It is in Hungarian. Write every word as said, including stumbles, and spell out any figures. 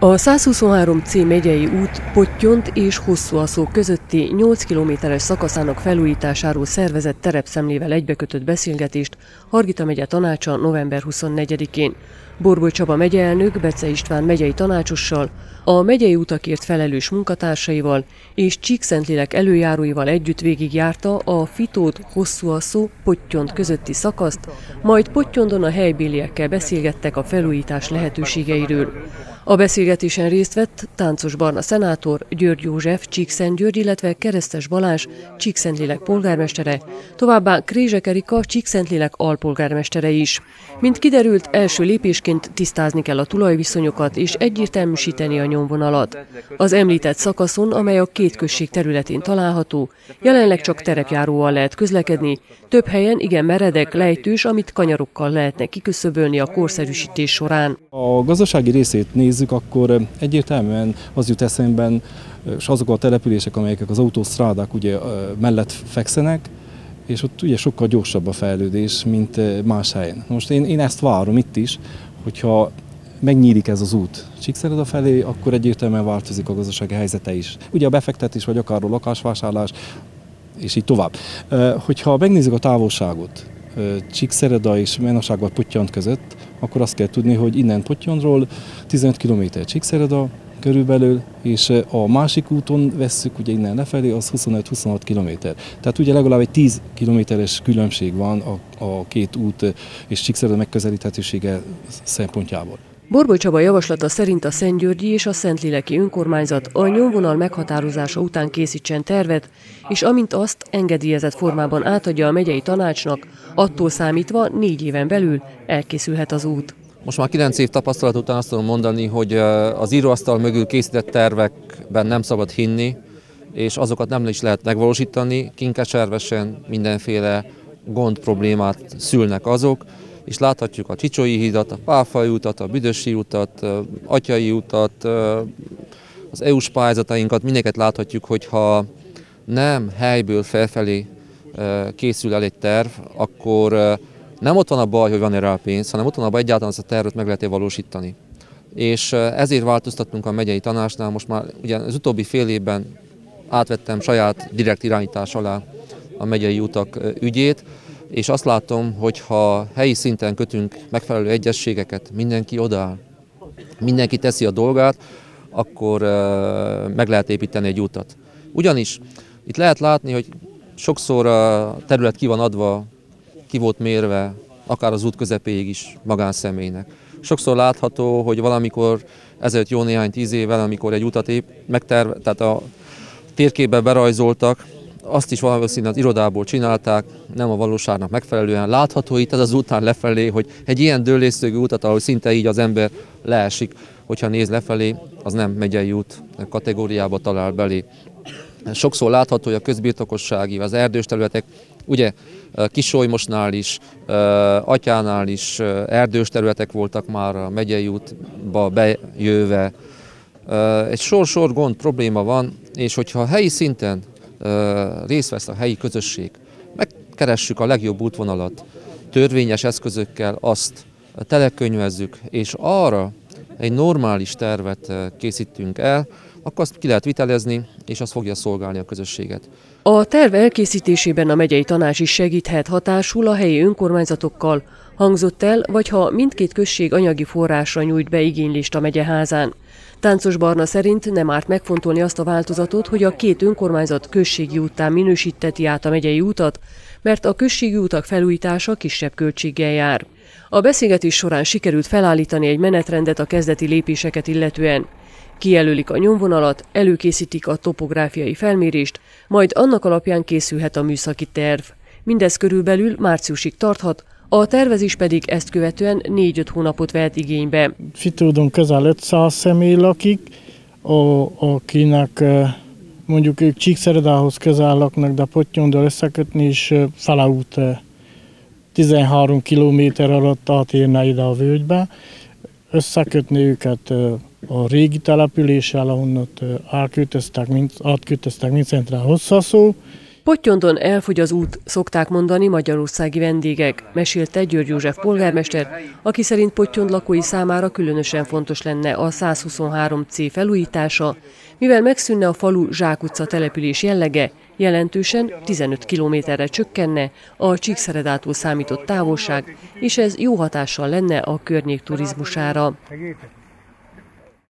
A százhuszonhárom cé megyei út Pottyont és Hosszúaszó közötti nyolc kilométeres szakaszának felújításáról szervezett terepszemlével egybekötött beszélgetést Hargita megye tanácsa november huszonnegyedikén. Borbély Csaba megyeelnök Bece István megyei tanácsossal, a megyei utakért felelős munkatársaival és Csíkszentlélek előjáróival együtt végigjárta a Fitód Hosszúaszó Pottyont közötti szakaszt, majd Pottyondon a helybéliekkel beszélgettek a felújítás lehetőségeiről. A beszélgetésen részt vett Táncos Barna szenátor, György József Csíkszentgyörgy, illetve Keresztes Balázs Csíkszentlélek polgármestere, továbbá Krézsek Erika Csíkszentlélek alpolgármestere is. Mint kiderült, első lépésként tisztázni kell a tulajviszonyokat és egyértelműsíteni a nyomvonalat. Az említett szakaszon, amely a két község területén található, jelenleg csak terepjáróval lehet közlekedni, több helyen igen meredek, lejtős, amit kanyarokkal lehetne kiküszöbölni a korszerűsítés során. A gazdasági részét nézzük, akkor egyértelműen az jut eszemben, és azok a települések, amelyek az autósztrádák ugye mellett fekszenek, és ott ugye sokkal gyorsabb a fejlődés, mint más helyen. Most én, én ezt várom itt is, hogyha megnyílik ez az út Csíkszereda felé, akkor egyértelműen változik a gazdasági helyzete is. Ugye a befektetés, vagy akár a lakásvásárlás, és így tovább. Hogyha megnézzük a távolságot Csíkszereda és Menaság vagy Pottyont között, akkor azt kell tudni, hogy innen Pottyonról tizenöt kilométer Csíkszereda körülbelül, és a másik úton vesszük, ugye innen lefelé, az huszonöt-huszonhat kilométer. Tehát ugye legalább egy tíz kilométeres különbség van a, a két út és Csíkszereda megközelíthetősége szempontjából. Borbély Csaba javaslata szerint a Szentgyörgyi és a Szentléleki önkormányzat a nyomvonal meghatározása után készítsen tervet, és amint azt engedélyezett formában átadja a megyei tanácsnak, attól számítva négy éven belül elkészülhet az út. Most már kilenc év tapasztalat után azt tudom mondani, hogy az íróasztal mögül készített tervekben nem szabad hinni, és azokat nem is lehet megvalósítani. Kinckeservesen mindenféle gond, problémát szülnek azok, és láthatjuk a Csicsói hídat, a Pálfai utat, a Büdösi utat, Atyai utat, az é u-s pályázatainkat, mindeket láthatjuk, hogyha nem helyből felfelé készül el egy terv, akkor nem ott van a baj, hogy van erre a pénz, hanem ott van a baj, egyáltalán azt a tervet meg lehet valósítani. És ezért változtattunk a megyei tanácsnál, most már ugye az utóbbi fél évben átvettem saját direkt irányítás alá a megyei utak ügyét, és azt látom, hogy ha helyi szinten kötünk megfelelő egyezségeket, mindenki odaáll, mindenki teszi a dolgát, akkor meg lehet építeni egy utat. Ugyanis itt lehet látni, hogy sokszor a terület ki van adva, ki volt mérve, akár az út közepéig is magánszemélynek. Sokszor látható, hogy valamikor ezelőtt jó néhány tíz évvel, amikor egy utat épp megterve, tehát a térképbe berajzoltak, azt is valószínűleg az irodából csinálták, nem a valóságnak megfelelően. Látható itt ez az után lefelé, hogy egy ilyen dőlésszögű utat, ahol szinte így az ember leesik, hogyha néz lefelé, az nem megyei út kategóriába talál belé. Sokszor látható, hogy a közbirtokossági, az erdős területek, ugye Kisolymosnál is, Atyánál is erdős területek voltak már a megyei útba bejöve. Egy sor-sor gond, probléma van, és hogyha a helyi szinten részt vesz a helyi közösség, megkeressük a legjobb útvonalat, törvényes eszközökkel azt telekönyvezzük, és arra egy normális tervet készítünk el, akkor azt ki lehet vitelezni, és az fogja szolgálni a közösséget. A terv elkészítésében a megyei tanács is segíthet hatásul a helyi önkormányzatokkal, hangzott el, vagy ha mindkét község anyagi forrásra nyújt be igénylést a megyeházán. Táncos Barna szerint nem árt megfontolni azt a változatot, hogy a két önkormányzat községi úttá minősíteti át a megyei útat, mert a községi utak felújítása kisebb költséggel jár. A beszélgetés során sikerült felállítani egy menetrendet a kezdeti lépéseket illetően. Kijelölik a nyomvonalat, előkészítik a topográfiai felmérést, majd annak alapján készülhet a műszaki terv. Mindez körülbelül márciusig tarthat, a tervezés pedig ezt követően négy-öt hónapot vehet igénybe. Fitódon közel ötszáz személy lakik, a, akinek mondjuk ők Csíkszeredához közel laknak, de Pottyondal összekötni is fele út tizenhárom kilométer alatt átérne ide a völgybe. Összekötni őket a régi településsel, ahonnan átköltöztek, átköltöztek Mindszentre Hosszúaszó, Pottyondon elfogy az út, szokták mondani magyarországi vendégek, mesélte György József polgármester, aki szerint Pottyond lakói számára különösen fontos lenne a százhuszonhárom C felújítása, mivel megszűnne a falu zsákutca település jellege, jelentősen tizenöt kilométerre csökkenne a Csíkszeredától számított távolság, és ez jó hatással lenne a környék turizmusára.